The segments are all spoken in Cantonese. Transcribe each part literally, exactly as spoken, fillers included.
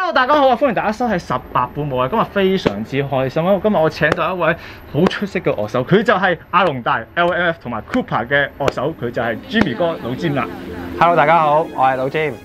Hello， 大家好啊！歡迎大家收睇十八般武藝。今日非常之開心啊！今日我請到一位好出色嘅樂手，佢就係阿龍大 L M F 同埋 Cooper 嘅樂手，佢就係 Jimmy 哥老詹啦。 Hello， 大家好，我係老詹。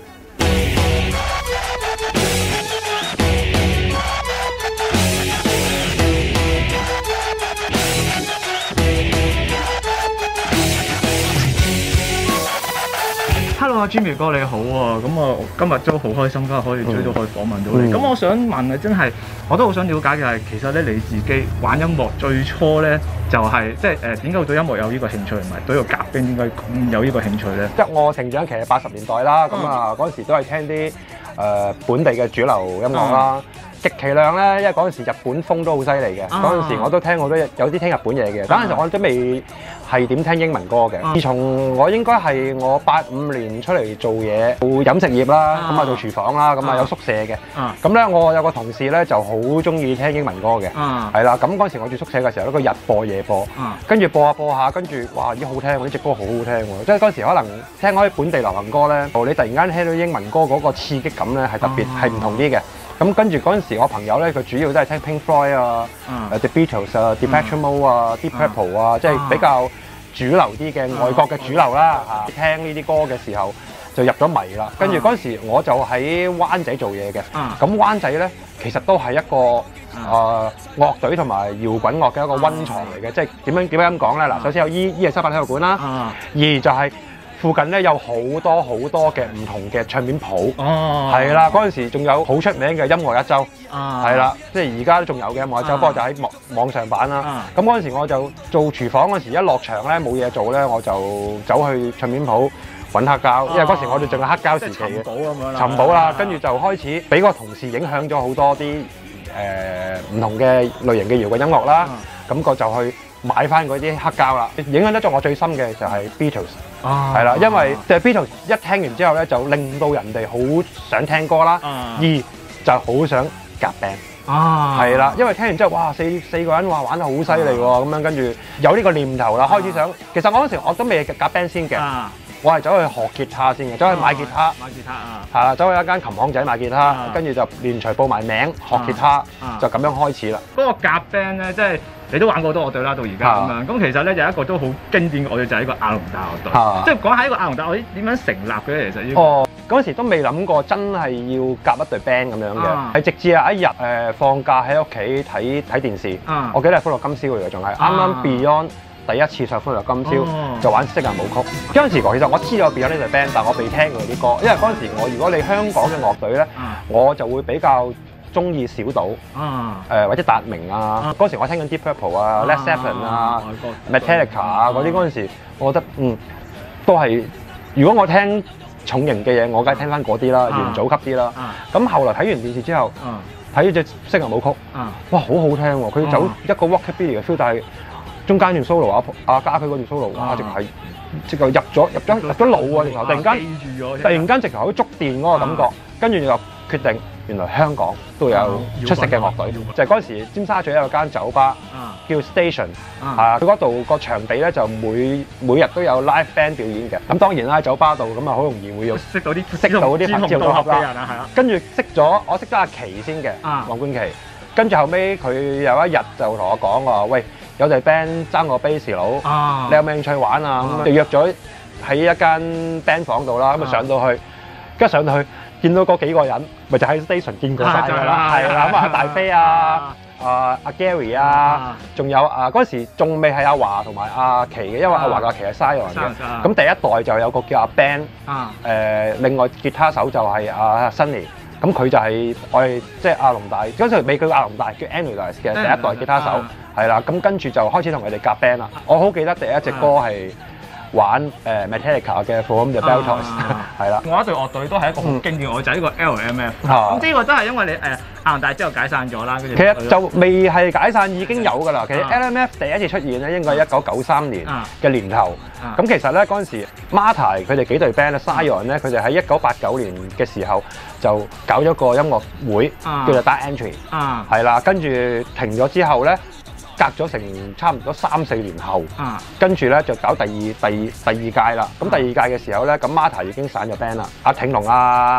Hello， 阿 Jimmy 哥你好啊！咁啊，今日都好開心，今日可以追到可以訪問到你。咁、嗯、我想問啊，真係我都好想了解嘅係，其實咧你自己玩音樂最初咧就係、是、即係誒點解會對音樂有呢個興趣，唔係對個夾 band 點解有呢個興趣咧？ 即係我成長期係八十年代啦，咁啊嗰陣時都係聽啲誒、呃、本地嘅主流音樂啦。嗯極其量咧，因為嗰陣時日本風都好犀利嘅，嗰陣、啊、時我都聽好多有啲聽日本嘢嘅。嗰陣、啊、時我都未係點聽英文歌嘅。啊、自從我應該係我八五年出嚟做嘢，做飲食業啦，咁啊做廚房啦，咁啊有宿舍嘅。咁咧、啊、我有個同事咧就好中意聽英文歌嘅，係啦、啊。咁嗰陣時我住宿舍嘅時候咧，佢日播夜播，跟住、啊、播下播下，跟住哇咦好聽喎！呢隻歌好好聽喎！即係嗰陣時可能聽開啲本地流行歌咧，你突然間聽到英文歌嗰個刺激感咧係特別係唔同啲嘅。咁跟住嗰陣時，我朋友咧佢主要都係聽 Pink Floyd 啊、誒 The Beatles 啊、Depeche Mode 啊、Deep Purple 啊，即係比較主流啲嘅外國嘅主流啦嚇。聽呢啲歌嘅時候就入咗迷啦。跟住嗰陣時我就喺灣仔做嘢嘅。咁灣仔咧其實都係一個誒樂隊同埋搖滾樂嘅一個溫床嚟嘅。即係點樣點樣咁講咧？嗱，首先有伊伊利沙伯體育館啦，二就係附近咧有好多好多嘅唔同嘅唱片鋪，係啦、oh.，嗰陣時仲有好出名嘅音樂一周，係啦、oh.，即係而家都仲有嘅音樂一周，不過、oh. 就喺網網上版啦。咁嗰陣時我就做廚房嗰時，一落場咧冇嘢做咧，我就走去唱片鋪揾黑膠，oh. 因為嗰時我哋仲係黑膠時期嘅，尋寶咁樣啦，尋寶啦，跟住就開始俾個同事影響咗好多啲誒唔同嘅類型嘅搖滾音樂啦，咁我、oh. 就去買翻嗰啲黑膠啦。影響得咗我最深嘅就係 Beatles。啊，係啦，因為 The Beatles 一聽完之後咧，就令到人哋好想聽歌啦。二就好想夾 band。啊，係啦，因為聽完之後，哇，四四個人哇玩得好犀利喎，咁樣跟住有呢個念頭啦，開始想。其實我嗰時我都未夾 band 先嘅，我係走去學吉他先嘅，走去買吉他。買吉他啊！係啦，走去一間琴行仔買吉他，跟住就連隨報埋名學吉他，就咁樣開始啦。嗰個夾 band 咧，即係。你都玩過好多樂隊啦，到而家咁樣。咁其實咧有一個都好經典嘅樂隊就係呢個阿龍大樂隊。啊、即係講下呢個阿龍大樂隊點樣成立嘅咧？其實呢、呢個哦嗰陣時都未諗過真係要夾一隊 band 咁樣嘅，係、啊、直至有一日誒、呃、放假喺屋企睇睇電視。啊、我記得係《歡樂今宵》嚟嘅，仲係啱啱 Beyond 第一次上《歡樂今宵》啊、就玩《昔日舞曲》。嗰陣時其實我知道 Beyond 呢隊 band， 但我未聽過啲歌，因為嗰陣時我如果你香港嘅樂隊咧，啊、我就會比較中意小島，誒或者達明啊，嗰時我聽緊 Deep Purple 啊、Led Zeppelin 啊、Metallica 啊嗰啲嗰陣時，我覺得嗯都係，如果我聽重型嘅嘢，我梗係聽翻嗰啲啦，元祖級啲啦。咁後來睇完電視之後，睇咗隻《昔日舞曲》，哇好好聽喎！佢走一個 rockabilly 嘅 feel，但係中間段 solo 啊啊家駒嗰段 solo，哇直係直頭入咗入咗入咗腦啊！直頭突然間突然間直頭好觸電嗰個感覺，跟住就決定。原來香港都有出色嘅樂隊，就係嗰陣時尖沙咀有間酒吧叫 Station， 啊，佢嗰度個場地咧就每每日都有 live band 表演嘅。咁當然啦，喺酒吧度咁啊，好容易會有識到啲識到啲拍照組合啦。跟住識咗，我識咗阿琪先嘅，黃冠琪。跟住後尾佢有一日就同我講話，喂，有隊 band 爭個 bass 佬，你有冇興趣玩啊？咁就約咗喺一間 band 房度啦。咁啊上到去，跟住上到去。見到嗰幾個人，咪就喺 station 見過晒㗎啦，係啦，咁啊大飛啊，啊阿 Gary 啊，仲有啊嗰時仲未係阿華同埋阿琪嘅，因為阿華阿琪係 Zion 嘅，咁第一代就有個叫阿 Ben， 誒另外吉他手就係阿 Sunny，咁佢就係我哋即係阿龍大嗰陣未叫阿龍大，叫 Annulus 嘅第一代吉他手，係啦，咁跟住就開始同佢哋夾 band 啦。我好記得第一隻歌係玩誒 Metallica 嘅 From the Belters 係啦，我一隊樂隊都係一個好經典，我就係呢個 L M F。咁呢個都係因為你誒阿龍大之後解散咗啦，跟住其實就未係解散已經有㗎啦。其實 L M F 第一次出現咧應該係一九九三年嘅年頭。咁其實咧嗰陣時 Marty 佢哋幾隊 band 咧 Zion 咧佢哋喺一九八九年嘅時候就搞咗個音樂會叫做 Dark Entry，係啦，跟住停咗之後咧。隔咗成差唔多三四年後，啊、跟住咧就搞第二第二第二屆啦。咁第二屆嘅時候咧，咁 Marty 已經散咗 band 啦。阿挺同阿阿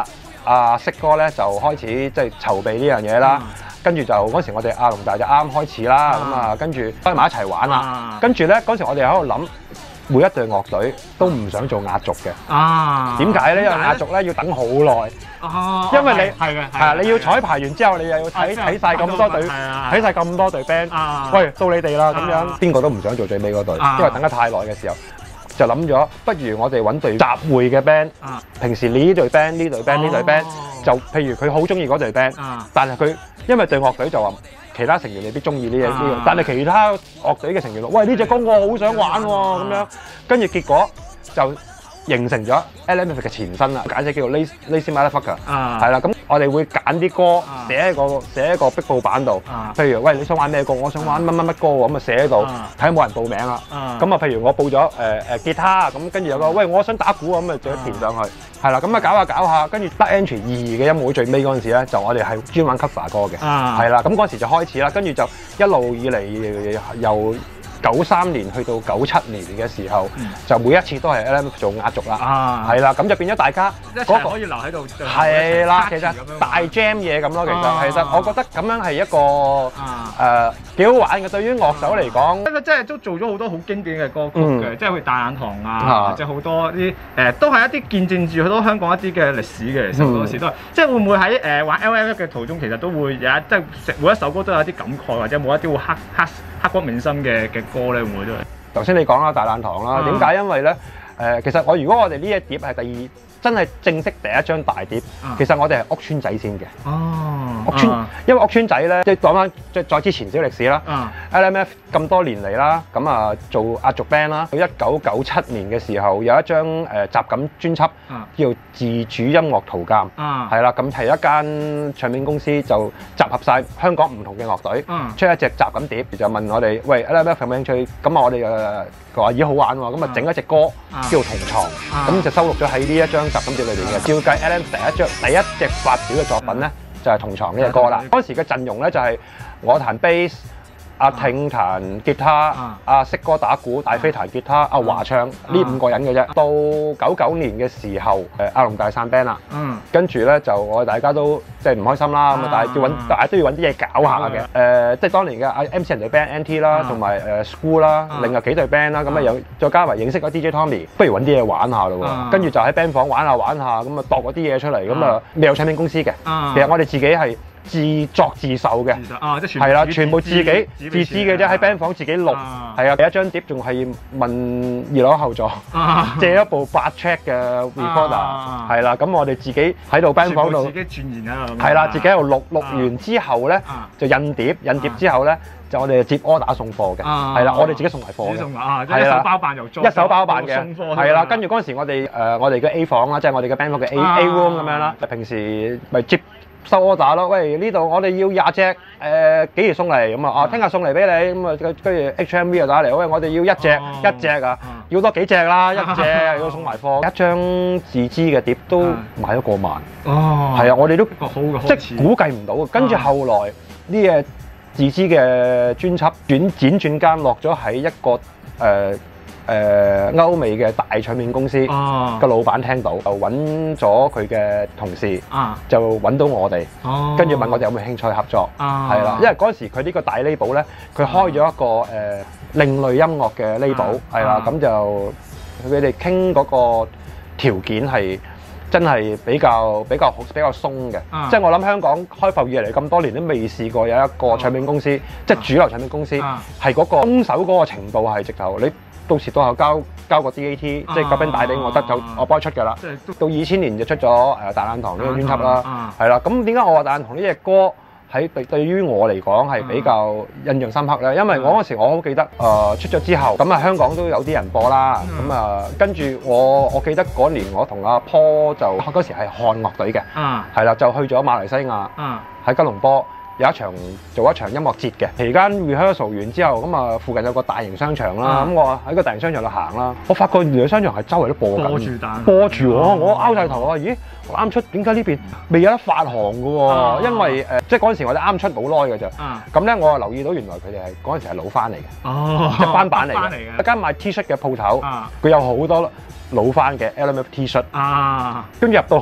阿色哥咧就開始即係籌備呢樣嘢啦。跟住就嗰時我哋阿龍大就啱開始啦，咁啊跟住開埋一齊玩啦。跟住咧嗰時我哋喺度諗，每一隊樂隊都唔想做壓軸嘅。啊，點解咧？因為壓軸咧要等好耐。哦，因為你係嘅，係啊，你要彩排完之後，你又要睇睇曬咁多隊，睇曬咁多隊 band。喂，到你哋啦，咁樣邊個都唔想做最尾嗰隊，因為等得太耐嘅時候。就諗咗，不如我哋揾隊集會嘅 band。平時呢隊 band、呢隊 band、呢隊 band，就譬如佢好中意嗰隊 band，但係佢因為隊樂隊就話其他成員未必中意呢樣呢樣，但係其他樂隊嘅成員話：喂，呢隻歌我好想玩喎，咁樣。跟住結果就形成咗 L M F 嘅前身啦，簡直叫做 Lazy Lazy Motherfucker。係啦，咁我哋會揀啲歌寫喺個寫喺個壁報板度。譬如喂，你想玩咩歌？我想玩乜乜乜歌喎，咁啊寫喺度，睇下冇人報名啦。咁啊，譬如我報咗誒誒吉他，咁跟住有個喂，我想打鼓咁啊，就填上去。係啦，咁啊搞下搞下，跟住得 Entry 二嘅音樂會最尾嗰陣時咧，就我哋係專玩 cover 歌嘅。係啦，咁嗰陣時就開始啦，跟住就一路以嚟由九三年去到九七年嘅時候，就每一次都係 L M F 做壓軸啦，係啦，咁就變咗大家嗰個可以留喺度，係啦，其實大 jam 嘢咁咯，其實其實我覺得咁樣係一個誒幾好玩嘅，對於樂手嚟講， 因為真係都做咗好多好經典嘅歌曲嘅，即係好似大眼堂啊，或者好多啲誒都係一啲見證住好多香港一啲嘅歷史嘅，其實好多時都係，即係會唔會喺誒玩 L M F 嘅途中，其實都會有一即係每一首歌都有啲感慨，或者冇一啲會刻刻刻骨銘心嘅嘅歌咧，會唔會都係？ 頭先你講啦，大懶堂啦，點解？因為咧，誒，其實我如果我哋呢一碟係第二真係正式第一張大碟，其實我哋係屋村仔先嘅。哦，屋村，因為屋村仔咧，即係講翻即係再之前少歷史啦。L M F 咁多年嚟啦，咁啊做壓軸 band 啦，到一九九七年嘅時候有一張誒集錦專輯，叫做《自主音樂圖鑑》。係啦，咁係一間唱片公司就集合晒香港唔同嘅樂隊，出一隻集錦碟，就問我哋喂 L M F 有冇興趣？咁啊我哋誒佢話咦好玩喎，咁啊整一隻歌叫做《同床》，咁就收錄咗喺呢一張集錦碟裏邊嘅。照計 L M F 第一張第一隻發表嘅作品咧，就係《同床》呢隻歌啦。當時嘅陣容咧就係我彈 bass。阿挺彈吉他，阿色哥打鼓，大飛彈吉他，阿華唱呢五個人嘅啫。到九九年嘅時候，誒阿龍大散 band 啦，跟住咧就我哋大家都即係唔開心啦，咁啊但係要揾大家都要揾啲嘢搞下嘅。誒即係當年嘅阿 M C 人哋 band N T 啦，同埋誒 School 啦，另外幾隊 band 啦，咁啊有再加埋認識咗 D J Tommy，不如揾啲嘢玩下咯喎。跟住就喺 band 房玩下玩下，咁啊度嗰啲嘢出嚟，咁啊未有唱片公司嘅。其實我哋自己係自作自受嘅，係啦，全部自己自知嘅啫，喺 band 房自己錄，係啊，第一張碟仲係問二樓後座借一部八 track 嘅 recorder，係啦，咁我哋自己喺度 band 房度，自己鑽研喺度，係啦，自己喺度錄，錄完之後咧就印碟，印碟之後咧就我哋接 order 送貨嘅，係啦，我哋自己送埋貨嘅，係啦，一手包辦又做，一手包辦嘅，係啦，跟住嗰陣時我哋誒我哋嘅 A 房啦，即係我哋嘅 band 房嘅 A A room 咁樣啦，平時咪接收 order 咯，喂呢度我哋要廿隻，誒幾時送嚟咁啊？啊聽日送嚟俾你，咁啊跟住 H M V 又打嚟，喂我哋要一隻一隻啊，要多幾隻啦，一隻又要送埋貨，一張自資嘅碟都賣咗過萬，哦，係啊，我哋都即係估計唔到嘅。跟住後來呢嘢自資嘅專輯轉輾轉間落咗喺一個誒誒歐美嘅大唱片公司嘅老闆聽到，就揾咗佢嘅同事，就揾到我哋，跟住問我哋有冇興趣合作，係啦，因為嗰陣時佢呢個大 label 咧，佢開咗一個誒另類音樂嘅 label，係啦，咁就佢哋傾嗰個條件係真係比較比較比較鬆嘅，即係我諗香港開埠以嚟咁多年都未試過有一個唱片公司，即係主流唱片公司係嗰個鬆手嗰個程度係直頭你。到時都係交交個 D A T，即係個 band 帶俾我得就我幫佢出㗎啦。到二千年就出咗誒大懶堂呢個專輯啦，係啦。咁點解我話大懶堂呢隻歌喺對對於我嚟講係比較印象深刻咧？因為我嗰時我好記得誒出咗之後，咁啊香港都有啲人播啦，咁啊跟住我我記得嗰年我同阿 Paul 就嗰時係漢樂隊嘅，係啦，就去咗馬來西亞，喺吉隆坡。有一場做一場音樂節嘅，期間 rehearsal 完之後，咁啊附近有個大型商場啦，咁我喺個大型商場度行啦，我發覺原來商場係周圍都播緊，播住彈，播住我，我拗晒頭啊！咦，我啱出，點解呢邊未有得發行嘅喎？因為誒，即係嗰陣時我哋啱出冇耐嘅啫，咁咧我啊留意到原來佢哋係嗰陣時係老翻嚟嘅，即係翻版嚟嘅，一間賣 T 恤嘅鋪頭，佢有好多老翻嘅 L M F T 恤，跟住入到去。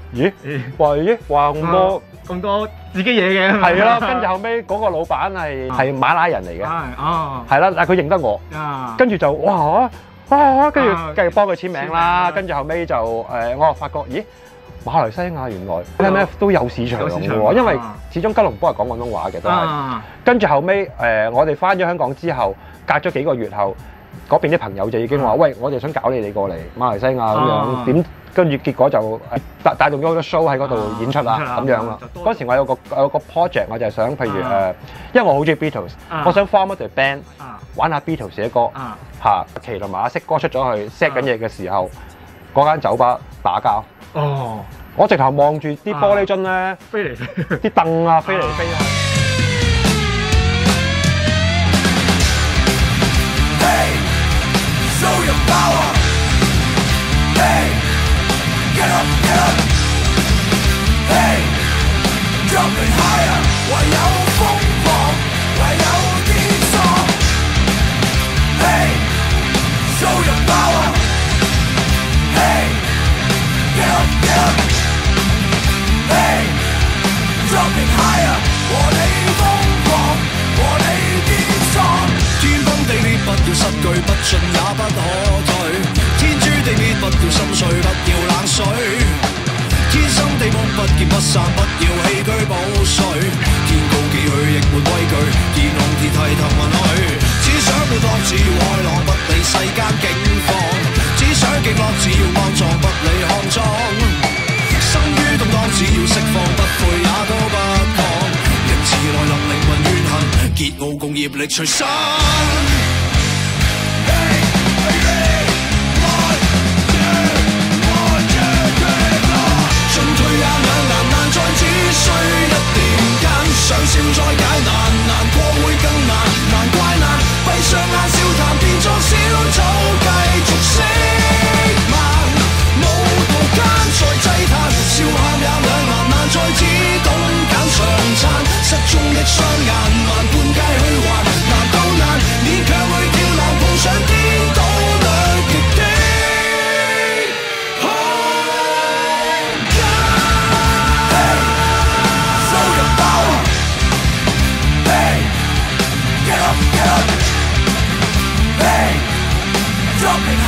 咦話咦話咁多咁多自己嘢嘅。 係啦，跟住後尾嗰個老闆係係馬拉人嚟嘅， 係哦， 係啦，但係佢認得我，跟住就哇啊，跟住繼續幫佢簽名啦，跟住後尾就誒我又發覺咦。馬來西亞原來 M F 都有市場嘅喎，因為始終吉隆坡係講廣東話嘅都係。跟住後尾誒，我哋翻咗香港之後，隔咗幾個月後，嗰邊啲朋友就已經話：喂，我哋想搞你哋過嚟馬來西亞咁樣。點跟住結果就帶帶動咗好多 show 喺嗰度演出啦，咁樣啦。嗰時我有個有個 project， 我就係想譬如誒，因為我好中意 Beatles， 我想 form 一隊 band， 玩下 Beatles 嘅歌嚇。奇同埋阿色哥出咗去 set 緊嘢嘅時候，嗰間酒吧打交。哦，我直頭望住啲玻璃樽咧，飛嚟飛，啲凳啊飛嚟飛去。Hey, show your power. Hey, get up, get up. Hey, jumping higher. 唯有瘋狂，唯有癲喪。Hey, show your power. Hey. Get up, get up, hey, jumping higher， 和你瘋狂，和你癲喪。天崩地裂不要失據，不進也不可退。天誅地滅不要心碎，不要冷水。天生地夢不見不散，不要棄車保帥。天高幾許亦沒畏懼，見紅鐵蹄騰雲去。只想活當自要開朗，不理世間境況。只想極樂，只要安葬，不理骯髒。生於動盪，只要釋放，不悔也都不抗。逆刺來臨，靈魂怨恨，桀驁共業力隨身。進退也兩難，難在只需一點間。想笑再解難，難過會更難，難怪難。閉上眼笑談，變作小丑，繼續色盲。舞蹈間在祭壇，笑喊也兩難，難在只懂揀長殘。失蹤的雙眼，萬半皆虛幻，難都難，勉強去跳樓，碰上顛倒兩極的空間。Hey, show your power. Hey, get up, get up. Hey, jumping